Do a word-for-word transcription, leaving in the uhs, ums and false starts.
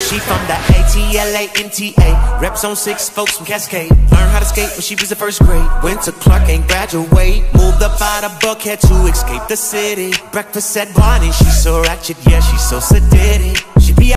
She from the A T L A N T A, reps on six folks from Cascade. Learned how to skate when she was in first grade. Went to Clark, ain't graduate. Moved up out of Buckhead to escape the city. Breakfast at Barney, she's so ratchet, yeah, she's so sedated. She be